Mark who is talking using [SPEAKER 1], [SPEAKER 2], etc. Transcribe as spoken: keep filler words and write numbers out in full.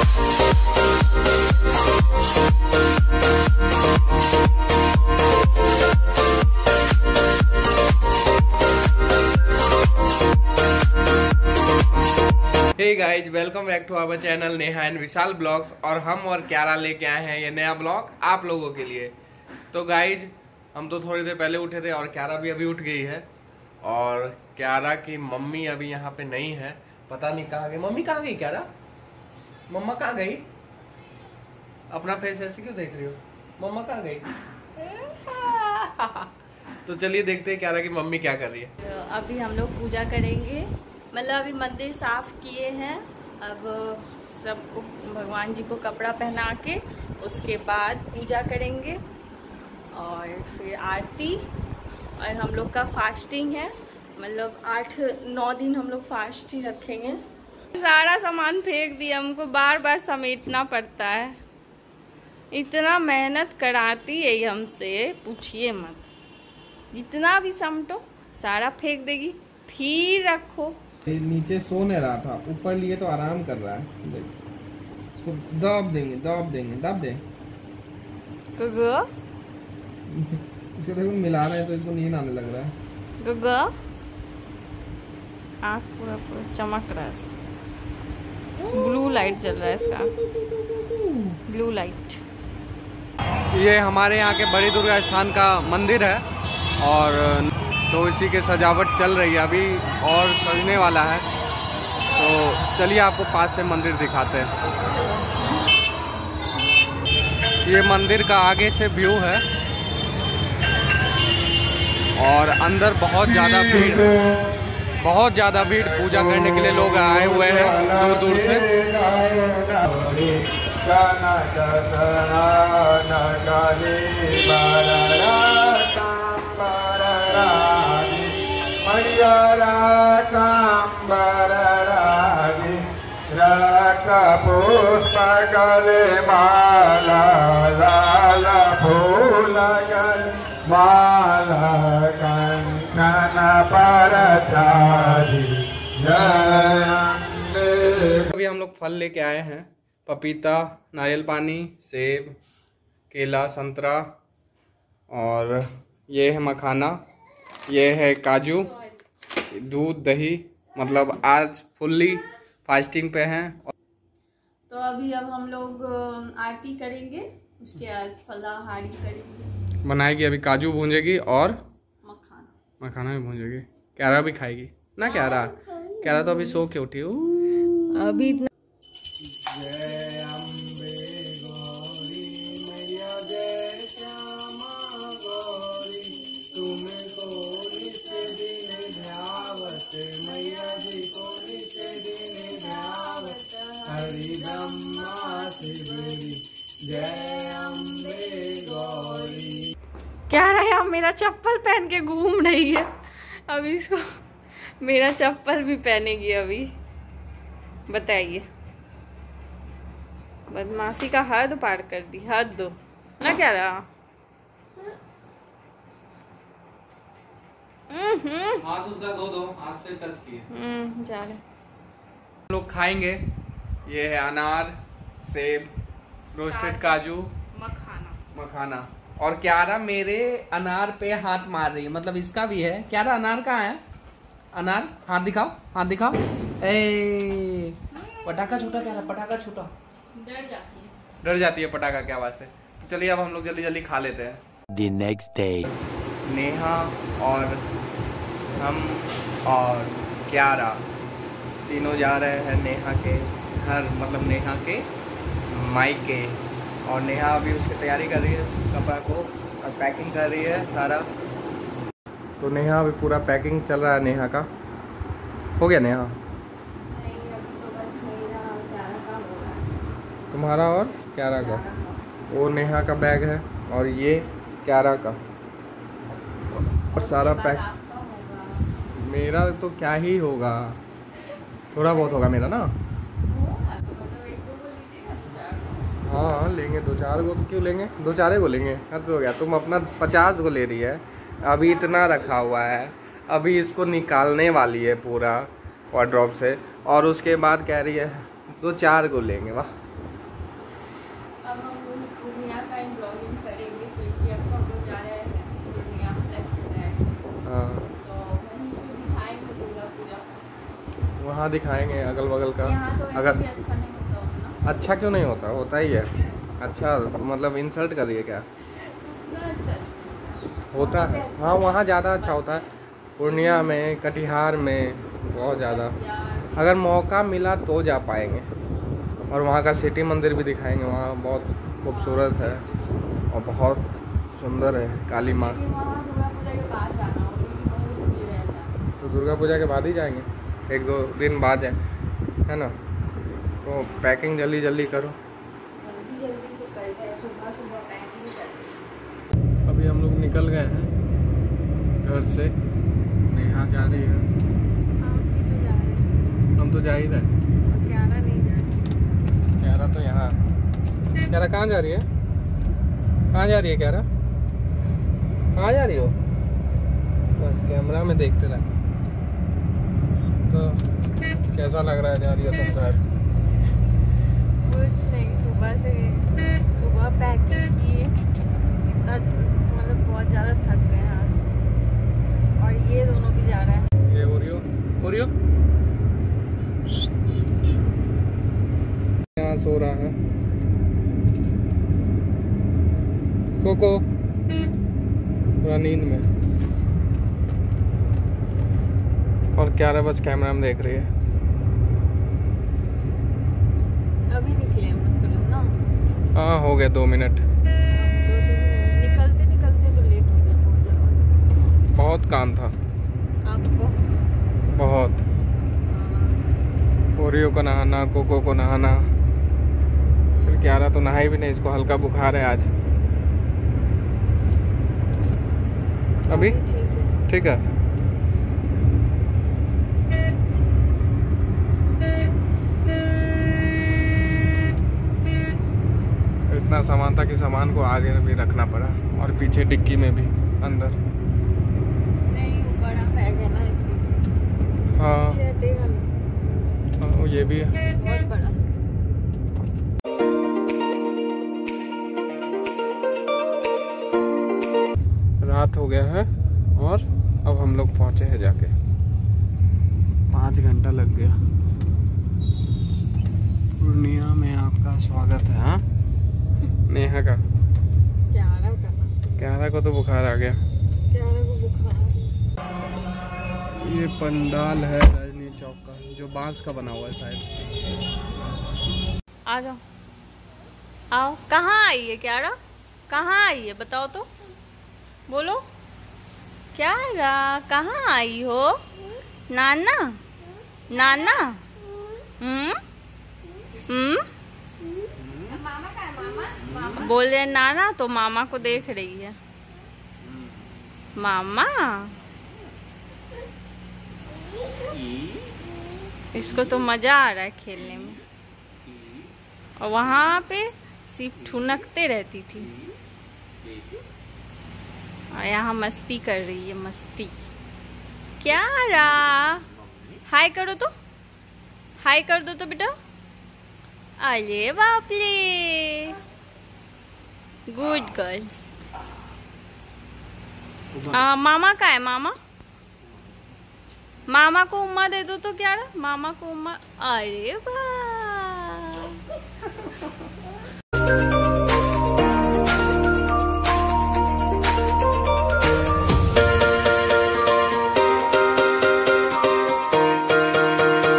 [SPEAKER 1] Hey guys, welcome back to our channel Neha and Vishal vlogs. और हम और क्यारा लेके आए हैं ये नया ब्लॉग आप लोगों के लिए। तो गाइज, हम तो थोड़ी देर पहले उठे थे और क्यारा भी अभी उठ गई है। और क्यारा की मम्मी अभी यहाँ पे नहीं है, पता नहीं कहाँ गई। मम्मी कहाँ गई क्यारा? मम्मा कहाँ गई? अपना फेस ऐसे क्यों देख रही हो? मम्मा कहाँ गई? तो चलिए देखते हैं क्यारा की मम्मी क्या कर रही है।
[SPEAKER 2] अभी हम लोग पूजा करेंगे, मतलब अभी मंदिर साफ किए हैं। अब सबको भगवान जी को कपड़ा पहना के उसके बाद पूजा करेंगे और फिर आरती। और हम लोग का फास्टिंग है, मतलब आठ नौ दिन हम लोग फास्ट ही रखेंगे। सारा सामान फेंक दिया, हमको बार बार समेटना पड़ता है। इतना मेहनत कराती है हमसे, पूछिए मत। जितना भी समेटो सारा फेंक देगी, फिर रखो।
[SPEAKER 1] नीचे सो नहीं रहा था, ऊपर लिए तो आराम कर रहा है। देख, इसको दब देंगे, दब देंगे, दब दे।
[SPEAKER 2] गुगु
[SPEAKER 1] इसको देखो मिला रहे हैं तो इसको नींद आने लग रहा है।
[SPEAKER 2] गुगु आँख पूरा पूरा चमक रहा है, ब्लू लाइट जल रहा है इसका, ब्लू लाइट।
[SPEAKER 1] ये हमारे यहाँ के बड़ी दुर्गा स्थान का मंदिर है और तो इसी के सजावट चल रही है अभी और सजने वाला है। तो चलिए आपको पास से मंदिर दिखाते हैं। ये मंदिर का आगे से व्यू है और अंदर बहुत ज़्यादा भीड़ है, बहुत ज़्यादा भीड़। पूजा करने के लिए लोग आए हुए हैं दूर दूर से।
[SPEAKER 3] पुष्प गले माला लाल फूल गले माला कंकन पर
[SPEAKER 1] अभी हम लोग फल लेके आए हैं, पपीता, नारियल पानी, सेब, केला, संतरा और ये है मखाना, ये है काजू, दूध, दही। मतलब आज फुल्ली फास्टिंग पे हैं।
[SPEAKER 2] तो अभी अब हम लोग आरती करेंगे, उसके बाद फलाहारी करेंगे।
[SPEAKER 1] बनाएगी अभी, काजू भूंजेगी और
[SPEAKER 2] मखाना
[SPEAKER 1] मखाना भी भूंजेगी। क्यारा भी खाएगी ना? क्यारा क्यारा तो अभी सो के उठी
[SPEAKER 2] अभी इतना। क्या रहा है, मेरा चप्पल पहन के घूम रही है। अब इसको मेरा चप्पल भी पहनेगी अभी, बताइए। बदमाशी का हद पार कर दी, हद दो ना। क्या रहा?
[SPEAKER 1] हाथ उसका धो दो, हाथ से टच किए।
[SPEAKER 2] हम्म जा रहे
[SPEAKER 1] लोग खाएंगे। ये है अनार, सेब, रोस्टेड काजू,
[SPEAKER 2] मखाना
[SPEAKER 1] मखाना। और क्यारा मेरे अनार पे हाथ मार रही है, मतलब इसका भी है। क्यारा अनार कहाँ है? अनार हाथ दिखाओ, हाथ दिखाओ। ए पटाखा छूटा, क्यारा पटाखा छूटा।
[SPEAKER 2] डर जाती है,
[SPEAKER 1] डर जाती है पटाखा क्या वास्ते। तो चलिए अब हम लोग जल्दी जल्दी खा लेते हैं।
[SPEAKER 3] The next day.
[SPEAKER 1] नेहा और हम और क्यारा तीनों जा रहे हैं नेहा के घर, मतलब नेहा के मायके। और नेहा अभी उसकी तैयारी कर रही है कपड़ा को और पैकिंग कर रही है सारा। तो नेहा अभी पूरा पैकिंग चल रहा है नेहा का। हो गया नेहा? तुम्हारा और क्यारा का। वो नेहा का बैग है और ये क्यारा का, और सारा पैक। मेरा तो क्या ही होगा, थोड़ा बहुत होगा मेरा ना। हाँ लेंगे, दो चार गो तो क्यों लेंगे, दो चार गो लेंगे, हद हो गया। तुम अपना पचास गो ले रही है, अभी इतना रखा हुआ है, अभी इसको निकालने वाली है पूरा वार्डरोब से। और उसके बाद कह रही है दो चार गो लेंगे। वाह हाँ
[SPEAKER 2] तो वहीं पे दिखाएंगे दुर्गा पूजा।
[SPEAKER 1] वहाँ दिखाएंगे अगल बगल का।
[SPEAKER 2] यहाँ तो
[SPEAKER 1] अगर
[SPEAKER 2] भी अच्छा नहीं होता उतना।
[SPEAKER 1] अच्छा क्यों नहीं होता, होता ही है अच्छा, मतलब इंसल्ट कर रही है क्या?
[SPEAKER 2] उतना अच्छा नहीं
[SPEAKER 1] होता है हाँ, वहाँ ज़्यादा अच्छा होता है। पूर्णिया में, कटिहार में बहुत ज़्यादा।
[SPEAKER 2] यार।
[SPEAKER 1] अगर मौका मिला तो जा पाएंगे। और वहाँ का सिटी मंदिर भी दिखाएंगे, वहाँ बहुत खूबसूरत है और बहुत सुंदर है काली माँ।
[SPEAKER 2] लेकिन वहाँ दुर्गा पूजा के बाद जाना होगा क्योंकि बहुत भीड़ रहता है।
[SPEAKER 1] तो दुर्गा पूजा के बाद ही जाएंगे, एक दो दिन बाद जाए, है ना? तो पैकिंग जल्दी जल्दी करो।
[SPEAKER 2] जल्दी जल्दी तो करते हैं, सुबह सुबह पैकिंग करते हैं।
[SPEAKER 1] अभी हम लोग निकल गए हैं घर से। नेहा जा रही है,
[SPEAKER 2] आप भी तो जा रहे हैं
[SPEAKER 1] हम तो जा ही रहे हैं।
[SPEAKER 2] और क्यारा नहीं जा रही।
[SPEAKER 1] क्यारा तो यहाँ। क्यारा कहाँ जा रही है? कहाँ जा रही है क्यारा? कहाँ जा रही हो? बस कैमरा में देखते रहे। तो कैसा लग रहा है जा रही है तुम घर?
[SPEAKER 2] कुछ नहीं, सुबह से सुबह पैकिंग की, इतना मतलब बहुत ज़्यादा थक गए हैं आज तो। और ये दोनों भी जा रहा है।
[SPEAKER 1] ये ओरियो ओरियो यहाँ सो रहा है। कोको पूरा नींद में। और क्यारा बस कैमरा में देख रही है।
[SPEAKER 2] अभी निकले हम तुरंत ना।
[SPEAKER 1] हाँ हो गए दो मिनट।
[SPEAKER 2] दो दिन निकलते निकलते तो लेट हो गया बहुत ज़्यादा।
[SPEAKER 1] बहुत काम था,
[SPEAKER 2] आपको
[SPEAKER 1] बहुत। ओरियो को नहाना, कोको को नहाना, फिर क्यारा तो नहाई भी नहीं, इसको हल्का बुखार है आज। अभी
[SPEAKER 2] ठीक है।
[SPEAKER 1] ठीक है। इतना सामान था कि सामान को आगे भी रखना पड़ा और पीछे डिक्की में भी अंदर।
[SPEAKER 2] नहीं बड़ा बैग है ना इसलिए।
[SPEAKER 1] हाँ,
[SPEAKER 2] पीछे हटेगा नहीं।
[SPEAKER 1] हाँ ये भी है।
[SPEAKER 2] बहुत बड़ा।
[SPEAKER 1] रात हो गया है और अब हम लोग पहुंचे हैं जाके। पाँच घंटा लग गया। पूर्णिया में आपका स्वागत है। हाँ नेहा का,
[SPEAKER 2] क्यारा का
[SPEAKER 1] क्यारा को तो बुखार आ गया।
[SPEAKER 2] क्यारा को बुखार।
[SPEAKER 1] ये पंडाल है रजनी चौक का, जो बांस का बना हुआ है शायद।
[SPEAKER 2] आ जाओ, आओ। कहाँ आई है क्यारा? कहाँ आई है बताओ तो, बोलो। क्यारा कहाँ आई हो? नाना नाना। हम्म हम्म बोल रहे नाना तो मामा को देख रही है। मामा इसको तो मजा आ रहा है खेलने में। और वहाँ पे सिर्फ ठुनकते रहती थी और यहाँ मस्ती कर रही है, मस्ती। क्यारा हाय करो तो, हाय कर दो तो बेटा। अरे बाप रे, गुड गर्ल। मामा का है? मामा मामा को उम्मा दे दो तो क्यारा, मामा को उम्मा। अरे वाह